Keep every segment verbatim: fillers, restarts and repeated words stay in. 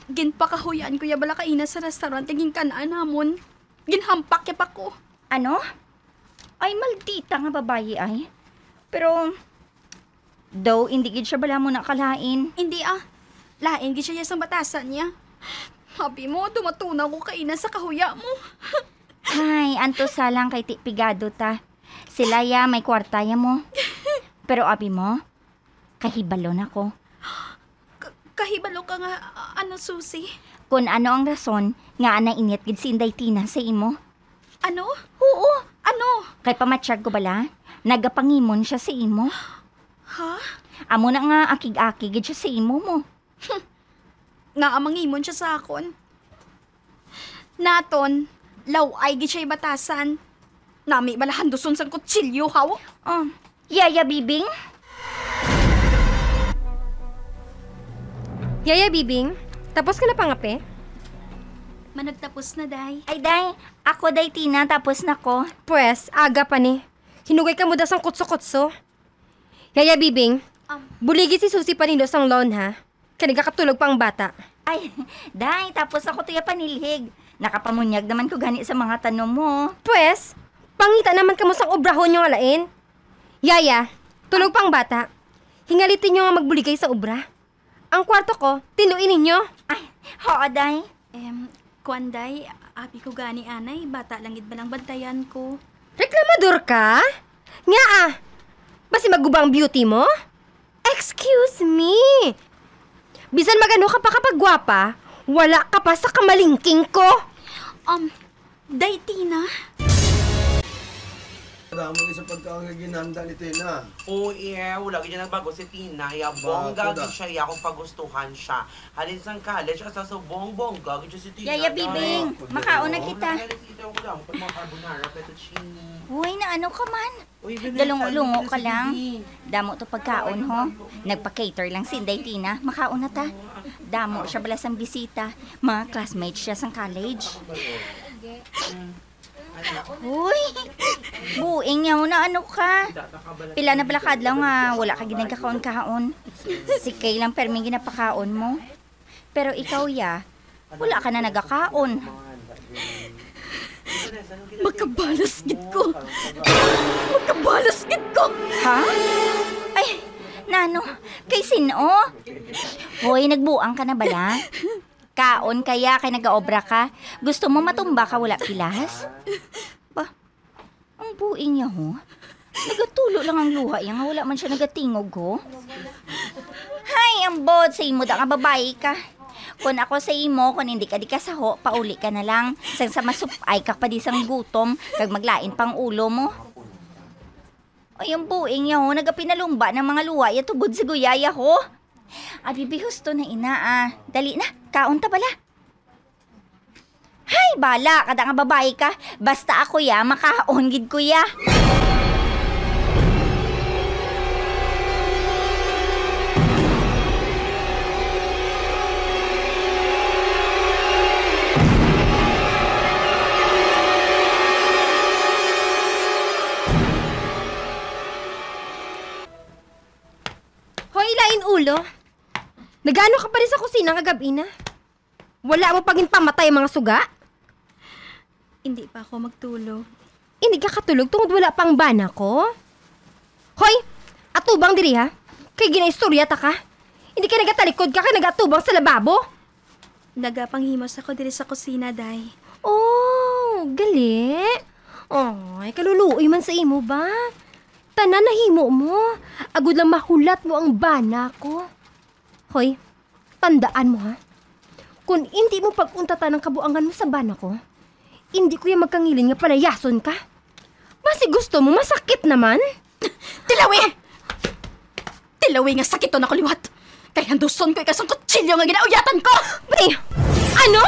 Ginpakahuyan ko ya bala kaina sa restaurant kaging kanaan namon. Ginhampak ya pa ko. Ano? Ay, maldita nga babae ay. Pero, daw, hindi gid siya bala mo nakalain. Hindi ah. Lain gid siya sa batasan niya. Habi mo, tumatunaw ko kaina sa kahuya mo. Ay, anto salang kay tipigado ta. Sila ya, may kwartaya mo. Pero abi mo, kahibalo na ko. K- kahibalo ka nga, a- ano Susi? Kung ano ang rason, nga anay inyat gid si Inday Tina sa imo. Ano? Oo, Ano? kay pamatsyag ko bala, nagapangimon siya sa imo. Ha? Amo na nga akig-akig gid siya sa imo mo. Naamangimon siya sa akon. Naton, laway gid siya batasan. Nami balahan duson sang kutsilyo, haw? Oh, Yaya Bibing? Yaya Bibing, tapos ka na pangape? Managtapos na, day. Ay, day, ako day Tina, tapos na ko. Pues, aga pa ni. Hinugay ka mo da sang kutso-kutso. Yaya Bibing, Um, buligi si Susi panindo sang loan ha. Kaya nagkakatulog pa ang bata. Ay, day, tapos ako tuya panilhig. Nakapamunyag naman ko gani sa mga tanong mo. Pues, pangita naman ka mo sang obrahon yung alain. Yaya, tulog pa ang bata. Hingalitin nyo nga magbuligay sa obra. Ang kwarto ko, tinuin ninyo. Ay, oo, day. em, Kwanday, abi ko gani anay, bata langit balang bantayan ko. Reklamador ka? Nga ah, basi magubang beauty mo? Excuse me. Bisan magano ka pa kapag gwapa, wala ka pa sa kamalingking ko. Um, day Tina? Damo isa pagkaginanda ni Tina. Oo, yeah. Wala ganyan nagbago si Tina. Ya, bongga Bago gid siya. Ya, kung pagustuhan siya. Halin sang college, asa sa bong-bongga gid siya si Tina. Yaya Bibing, makaon na kita. Kita ko lang. Pag mga carbonara, fettuccine. Uy, na ano ka man? Uy, Vanessa, Dalungo-lungo dito ka si lang. Bibi. Damo to pagkaon, ho. Nagpa-cater lang si Inday Tina. Makaon na ta. Damo siya bala sang bisita. Mga classmates siya sang college. Uy, buing yaw na ano ka. Pila na bala kadlaw nga wala ka ginagkakaon-kaon. Si Kay lang perming ginapakaon mo. Pero ikaw ya, wala ka na nagakaon. Makabalas gid ko. Makabalas gid ko. Ha? Ay, nano, kay sino? Hoy, nagbuang ka na bala? Kaon kaya kay nagaobra ka? Gusto mo matumba ka wala pilas? Ba, ang buing niya ho. Nagatulo lang ang luha niya nga wala man siya nagatingog ho. Hay, ang bod sa imo da nga babae ka. Kung ako sa imo, kung hindi ka di ka saho, pauli ka na lang. Sang sa masupay ka pa di sang gutom, kag maglain pang ulo mo. Ay, ang buing niya ho, nagapinalumba ng mga luwa, ya tubod si guyaya ho. Abibi husto na ina ah. Dali na, kaon ta bala. Hay, bala, kada nga babae ka. Basta ako ya, makaon gid ko ya. Hoy, lain ulo. Nagano ka pa rin sa kusina kagabi na? Wala mo pagin pamatay mga suga? Hindi pa ako magtulog. Hindi ka katulog tungod wala pang bana ko? Hoy, atubang diri ha? Kay ginaistorya ta ka? Hindi ka nagatalikod ka kay nagatubang sa lababo? Nagapanghimos ako diri sa kusina, day. Oh, gali. Ay, kaluluoy man sa imo ba? Tanan nahimo mo. Agud lang mahulat mo ang bana ko. Hoy, tandaan mo ha. Kung hindi mo pag-untatan ang kabuangan mo sa bana ko, hindi ko yung magkangilin nga palayason ka. Basi gusto mo, masakit naman. Tilawi! Tilawi nga sakit to na kuliwat. Kaya handuson ko ikasang kutsilyo nga ginauyatan ko! Pre, ano?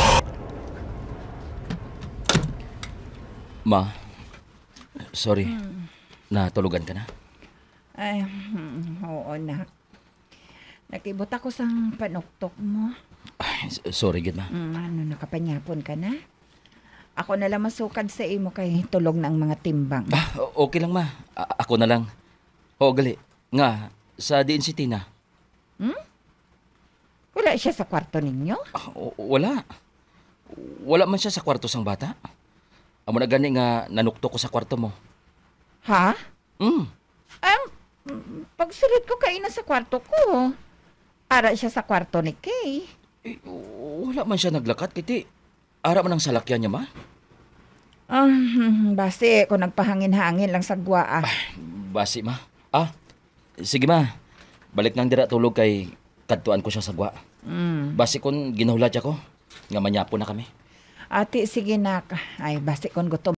Ma, sorry. Natulugan ka na? Ay, mm, oo na. Nakibot ako sang panuktok mo. Ay, s- sorry, gid ma. Mm, ano, nakapanyapon ka na? Ako na lang masukad sa imo kay tulog ng mga timbang. Ah, o- okay lang ma. A- ako na lang. O, gali. Nga, sa diin si Tina. Wala siya sa kwarto ninyo? Ah, o- wala. Wala man siya sa kwarto sang bata. Amo na gani nga nanukto ko sa kwarto mo. Ha? Mm. Ang pagsulod ko kayo na sa kwarto ko. Ara siya sa kwarto ni Kay. Eh, wala man siya naglakat, kiti. Ara man ang salakyan niya, ma. Ah, base ko nagpahangin-hangin lang sa gwa ah. Basi, ma. Ah, sige, ma. Balik nang dira tulog kay kadtuan ko siya sa gwa. Mm. Basi kon ginahulat siya ko. Nga manyapo na kami. Ati, sige nak. Ay, base kon gutom